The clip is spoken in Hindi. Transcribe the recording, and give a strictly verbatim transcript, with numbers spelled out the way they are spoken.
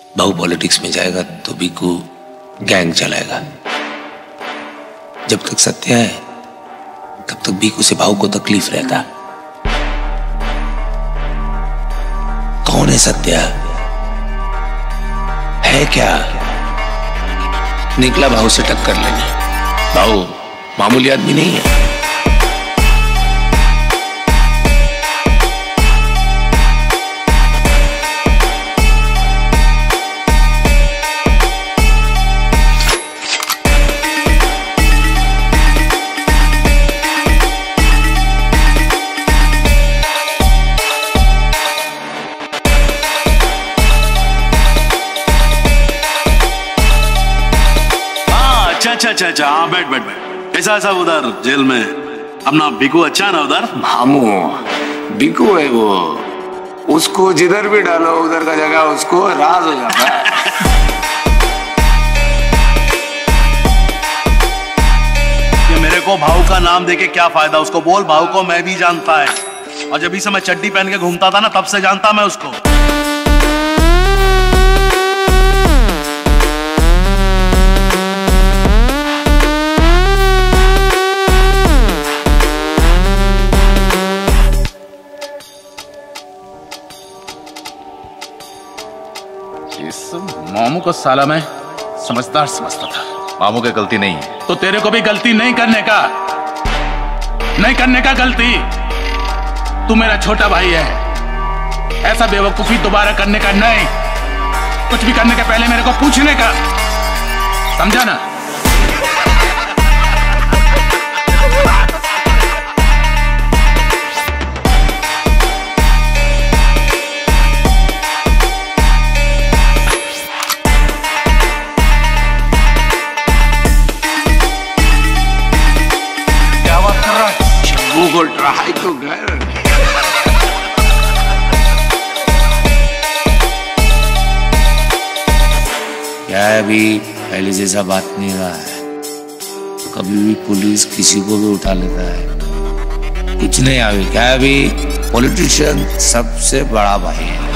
भाऊ पॉलिटिक्स में जाएगा तो बीकू गैंग चलाएगा। जब तक सत्या है तब तक बीकू से भाऊ को तकलीफ रहता। कौन है सत्या? है क्या? निकला भाऊ से टक्कर लेने। भाऊ मामूली आदमी नहीं है। अच्छा अच्छा अच्छा हाँ बैठ बैठ बैठ। कैसा है सब उधर जेल में? अपना बीकू अच्छा है ना उधर? मामू बीकू है वो, उसको जिधर भी डालो उधर का जगह उसको राज हो जाता है। ये मेरे को भाऊ का नाम देके क्या फायदा? उसको बोल भाऊ को मैं भी जानता है, और जब भी से मैं चड्डी पहन के घूमता था ना तब से जानता मैं उसको। इस मामू को साला मैं समझदार समझता था। मामू की गलती नहीं है तो तेरे को भी गलती नहीं करने का नहीं करने का गलती। तू मेरा छोटा भाई है, ऐसा बेवकूफी दोबारा करने का नहीं। कुछ भी करने के पहले मेरे को पूछने का, समझा ना? गूगल ट्राई तो कर। क्या है अभी पहले जैसा बात नहीं रहा है। कभी भी पुलिस किसी को भी उठा लेता है। कुछ नहीं अभी, क्या है अभी पॉलिटिशियन सबसे बड़ा भाई है।